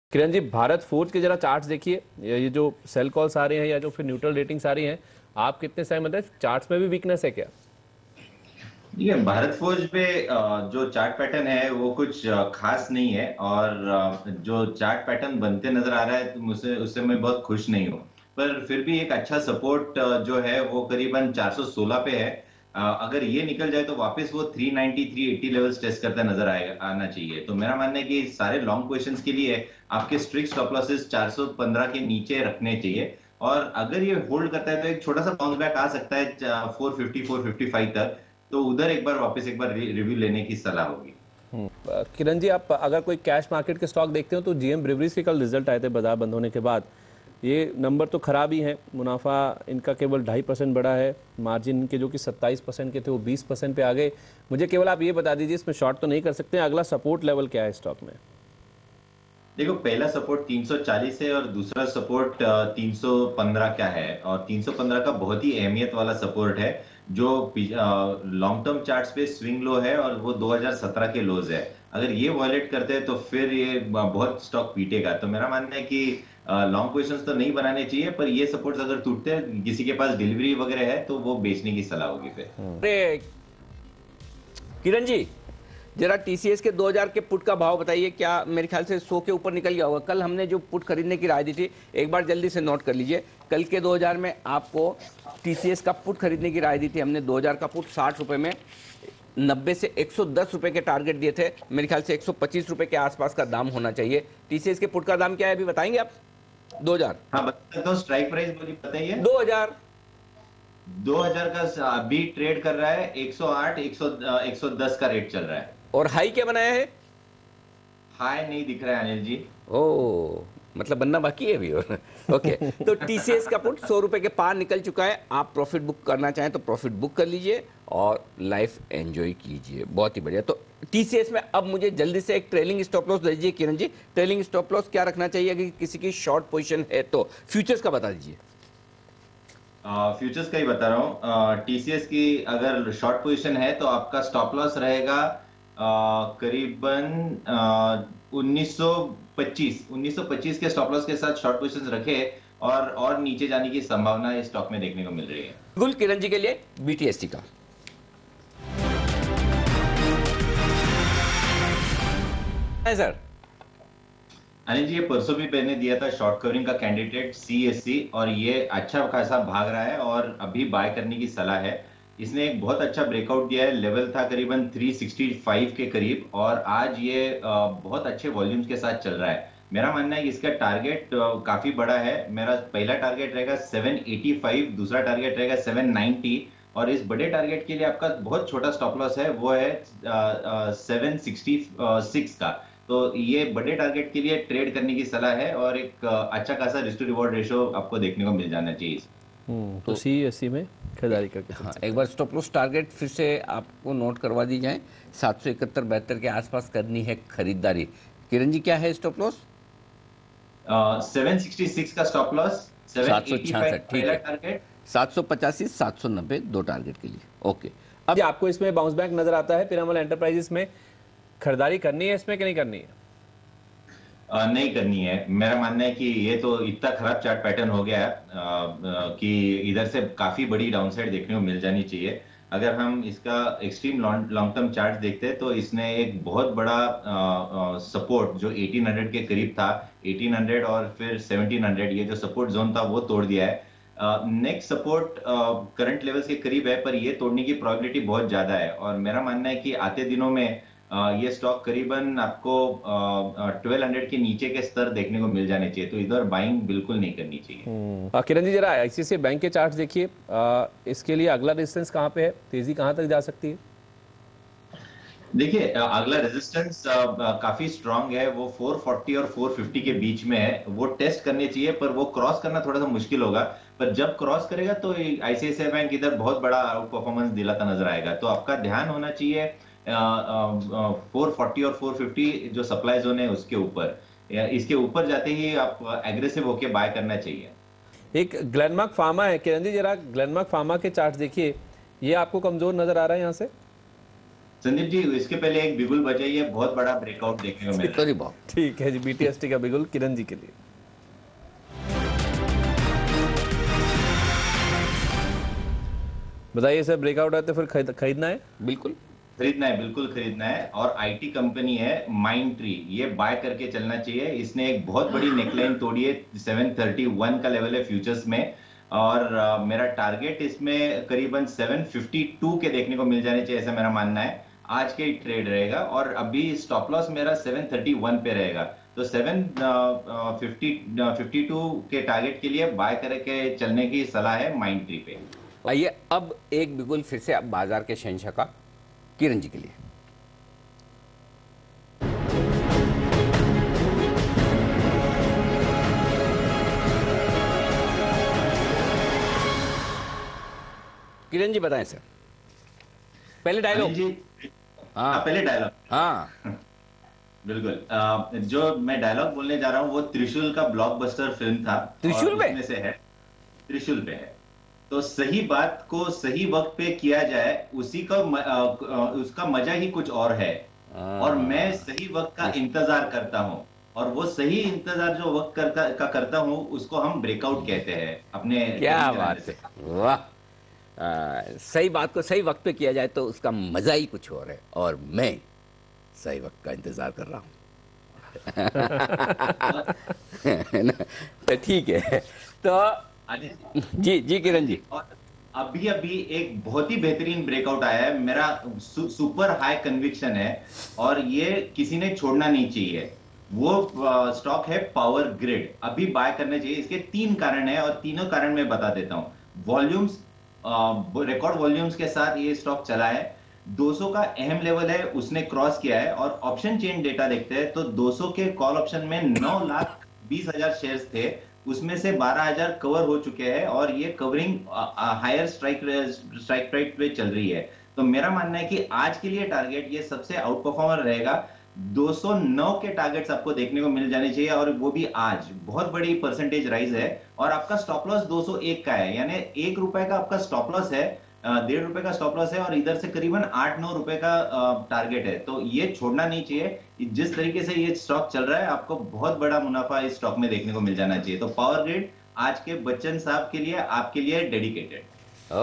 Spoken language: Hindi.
किरण जी, भारत फोर्ज के जरा चार्ट्स देखिए, ये जो सेल कॉल्स आ रहे हैं या जो फिर न्यूट्रल रेटिंग्स आ रही हैं, आप कितने सहमत हैं? चार्ट्स में भी वीकनेस है क्या? देखिए, भारत फौज पे जो चार्ट पैटर्न है वो कुछ खास नहीं है। और जो चार्ट पैटर्न बनते नजर आ रहा है तो मुझसे उससे मैं बहुत खुश नहीं हूँ। पर फिर भी एक अच्छा सपोर्ट जो है वो करीबन 416 पे है। अगर ये निकल जाए तो वापस वो 390 380 लेवल्स टेस्ट करता नजर आएगा, आना चाहिए। तो मेरा मानना है कि सारे लॉन्ग पोजिशंस के लिए आपके स्ट्रिक्ट स्टॉप लॉसेस 415 के नीचे रखने चाहिए। और अगर ये होल्ड करता है तो एक छोटा सा बाउंस बैक आ सकता है 450 455 तक। तो उधर वापस एक बार रिव्यू लेने की सलाह होगी। किरण जी, आप अगर कोई कैश मार्केट के स्टॉक देखते हो तो जीएम ब्रिवरीज के कल रिजल्ट आए थे बाजार बंद होने के बाद। ये नंबर तो खराब ही है, मुनाफा इनका केवल 2.5% बढ़ा है, मार्जिन इनके जो कि 27% के थे वो 20% पे आ गए। मुझे केवल आप ये बता दीजिए, इसमें शॉर्ट तो नहीं कर सकते, अगला सपोर्ट लेवल क्या है स्टॉक में? देखो, पहला सपोर्ट 340 है और दूसरा सपोर्ट 315 का है। और 315 का बहुत ही अहमियत वाला सपोर्ट है, जो लॉन्ग टर्म चार्ट्स पे स्विंग लो है और वो 2017 के लोज है। अगर ये वॉयलेट करते हैं तो फिर ये बहुत स्टॉक पीटेगा। तो मेरा मानना है कि लॉन्ग पोजिशंस तो नहीं बनाने चाहिए, पर ये सपोर्ट्स अगर टूटते हैं, किसी के पास डिलीवरी वगैरह है, तो वो बेचने की सलाह होगी फिर। अरे किरण जी, जरा टीसीएस के 2000 के पुट का भाव बताइए। क्या मेरे ख्याल से 100 के ऊपर निकल गया होगा। कल हमने जो पुट खरीदने की राय दी थी, एक बार जल्दी से नोट कर लीजिए। कल के 2000 में आपको टीसीएस का पुट खरीदने की राय दी थी हमने। 2000 का पुट 60 रुपए में 90 से 110 रुपए के टारगेट दिए थे। मेरे ख्याल से 125 रुपए के आसपास का दाम होना चाहिए। टीसीएस के पुट का दाम क्या है अभी बताएंगे आप? 2000। हाँ, बता सकता हूँ। स्ट्राइक प्राइस बोली बताइए। 2000। 2000 का अभी ट्रेड कर रहा है 108 110 का रेट चल रहा है। और हाई क्या बनाया है? हाई नहीं दिख रहा है अनिल जी। ओ, मतलब बनना बाकी है अभी। ओके, तो टीसीएस का पुट 100 रुपए के पार निकल चुका है। आप प्रॉफिट बुक करना चाहें तो प्रॉफिट बुक कर लीजिए और लाइफ एंजॉय कीजिए। बहुत ही बढ़िया। तो टीसीएस में अब मुझे जल्दी से एक ट्रेलिंग स्टॉप लॉस दीजिए Kiran ji. Trailing stop loss क्या रखना चाहिए अगर किसी की शॉर्ट पोजीशन है तो? फ्यूचर्स का बता दीजिए। फ्यूचर्स का ही बता रहा हूँ। टीसीएस की अगर शॉर्ट पोजीशन है तो आपका स्टॉप लॉस रहेगा करीबन 1925 के स्टॉप लॉस के साथ शॉर्ट पोजीशन रखे। और नीचे जाने की संभावना इस स्टॉक में देखने को मिल रही है। बिल्कुल किरण जी के लिए बीटीएसटी का है सर। अनिल जी, ये परसों भी मैंने दिया था शॉर्ट कवरिंग का कैंडिडेट सीएससी, और ये अच्छा खासा भाग रहा है और अभी बाय करने की सलाह है। इसने एक बहुत अच्छा ब्रेकआउट दिया है। लेवल था करीबन 365 के करीब, और आज ये बहुत अच्छे वॉल्यूम्स के साथ चल रहा है। मेरा मानना है कि इसका टारगेट काफी बड़ा है। मेरा पहला टारगेट रहेगा 785, दूसरा टारगेट रहेगा 790, और इस बड़े टारगेट के लिए आपका बहुत छोटा स्टॉप लॉस है, वो है 766 का। तो ये बड़े टारगेट के लिए ट्रेड करने की सलाह है, और एक अच्छा खासा रिस्क टू रिवॉर्ड रेशो आपको देखने को मिल जाना चाहिए। तो सीईएससी में खरीदारी करके हाँ, एक बार स्टॉप लॉस टारगेट फिर से आपको नोट करवा दी जाए। 771-72 के आसपास करनी है खरीदारी। किरण जी, क्या है स्टॉप लॉस? 766 का स्टॉप लॉस, 785 766, ठीक पहला है। टारगेट। 785 790 दो टारगेट के लिए। ओके। अब आपको इसमें बाउंस बैक नजर आता है पिरामल एंटरप्राइजेस में? खरीदारी करनी है इसमें कि नहीं करनी है? नहीं करनी है। मेरा मानना है कि ये तो इतना खराब चार्ट पैटर्न हो गया है कि इधर से काफी बड़ी डाउनसाइड देखने को मिल जानी चाहिए। अगर हम इसका एक्सट्रीम लॉन्ग टर्म चार्ट देखते हैं तो इसने एक बहुत बड़ा सपोर्ट जो 1800 के करीब था, 1800 और फिर 1700, ये जो सपोर्ट जोन था वो तोड़ दिया है। नेक्स्ट सपोर्ट करंट लेवल्स के करीब है, पर ये तोड़ने की प्रोबेबिलिटी बहुत ज्यादा है। और मेरा मानना है कि आते दिनों में ये स्टॉक करीबन आपको 1200 के नीचे के स्तर देखने को मिल जाने चाहिए। तो इधर बाइंग बिल्कुल नहीं करनी चाहिए। किरण जी, जरा आईसीआईसीआई बैंक के चार्ट देखिए, इसके लिए अगला रेजिस्टेंस कहाँ पे है, तेजी कहाँ तक जा सकती है? देखिए, अगला रेजिस्टेंस काफी स्ट्रांग है, वो 440 और 450 के बीच में है। वो टेस्ट करने चाहिए, पर वो क्रॉस करना थोड़ा सा मुश्किल होगा। पर जब क्रॉस करेगा तो आईसीआईसीआई बैंक इधर बहुत बड़ा आउट परफॉर्मेंस दिलाता नजर आएगा। तो आपका ध्यान होना चाहिए 440 और 450 जो सप्लाई जोन है उसके ऊपर। इसके ऊपर जाते ही आप एग्रेसिव होके बाय करना चाहिए। एक ग्लेनमार्क फार्मा है किरण जी, जरा ग्लेनमार्क फार्मा के चार्ट देखिए, ये आपको कमजोर नजर आ रहा है यहाँ से? संदीप जी, इसके पहले एक बिगुल बजाइए, बहुत बड़ा ब्रेकआउट देखने को मिल रहा सॉरी है। बहुत। ठीक है जी, BTST का बिगुल किरण जी के लिए। बताइए सर, ब्रेकआउट है तो फिर खरीदना है? बिल्कुल खरीदना है, बिल्कुल खरीदना है। और आईटी कंपनी है माइंड ट्री, ये बाय करके चलना चाहिए। इसने एक बहुत बड़ी नेकलाइन तोड़ी है, 731 का लेवल है फ्यूचर्स में। और मेरा टारगेट इसमें करीबन 752 के देखने को मिल जाने चाहिए, ऐसा मेरा मानना है। आज के ही ट्रेड रहेगा और अभी स्टॉप लॉस मेरा 731 पे रहेगा। तो 752 के टारगेट के लिए बाय करके चलने की सलाह है माइंड ट्री पे। आइए, अब एक बिगुल फिर से अब बाजार के शहंशाह का किरण जी के लिए। किरण जी बताएं सर, पहले डायलॉग। अनिल जी, हाँ पहले डायलॉग। हाँ बिल्कुल। जो मैं डायलॉग बोलने जा रहा हूँ वो त्रिशूल का ब्लॉकबस्टर फिल्म था, और त्रिशूल पे। उसमें से है, त्रिशूल पे है। तो सही बात को सही वक्त पे किया जाए, उसका मजा ही कुछ और है। और मैं सही वक्त का इंतजार करता हूँ, और वो सही इंतजार जो वक्त करता हूँ, उसको हम ब्रेकआउट कहते हैं अपने क्या ट्रेडिंग कराने बात से। है, वाह। सही बात को सही वक्त पे किया जाए तो उसका मजा ही कुछ और है, और मैं सही वक्त का इंतजार कर रहा हूँ। है ना? तो ठीक है। तो अनिल जी जी किरण जी। जी, और अभी अभी एक बहुत ही बेहतरीन ब्रेकआउट आया है, मेरा सुपर हाई कन्विक्शन है, और ये किसी ने छोड़ना नहीं चाहिए। वो स्टॉक है पावर ग्रिड, अभी बाय करना चाहिए। इसके 3 कारण हैं, और तीनों कारण मैं बता देता हूं। वॉल्यूम्स, रिकॉर्ड वॉल्यूम्स के साथ ये स्टॉक चला है। 200 का अहम लेवल है, उसने क्रॉस किया है। और ऑप्शन चेन डेटा देखते हैं तो 200 के कॉल ऑप्शन में 9,20,000 शेयर्स थे, उसमें से 12,000 कवर हो चुके हैं, और ये कवरिंग हायर स्ट्राइक प्राइस पे चल रही है। तो मेरा मानना है कि आज के लिए टारगेट ये सबसे आउट परफॉर्मर रहेगा। 209 के टारगेट्स आपको देखने को मिल जाने चाहिए, और वो भी आज बहुत बड़ी परसेंटेज राइज है। और आपका स्टॉप लॉस 201 का है, यानी ₹1 का आपका स्टॉप लॉस है, ₹1.5 का स्टॉप लॉस है, और इधर से करीबन ₹8-9 का टारगेट है। तो ये छोड़ना नहीं चाहिए। जिस तरीके से ये स्टॉक चल रहा है, आपको बहुत बड़ा मुनाफा इस स्टॉक में देखने को मिल जाना चाहिए। तो पावर ग्रिड आज के बच्चन साहब के लिए, आपके लिए डेडिकेटेड।